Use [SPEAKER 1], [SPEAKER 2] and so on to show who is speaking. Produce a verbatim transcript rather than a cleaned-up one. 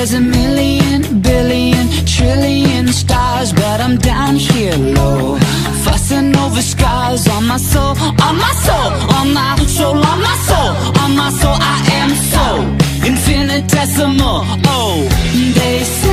[SPEAKER 1] There's a million, billion, trillion stars, but I'm down here low, fussing over scars on my soul, on my soul, on my soul, on my soul, on my soul. I am so infinitesimal. Oh, they say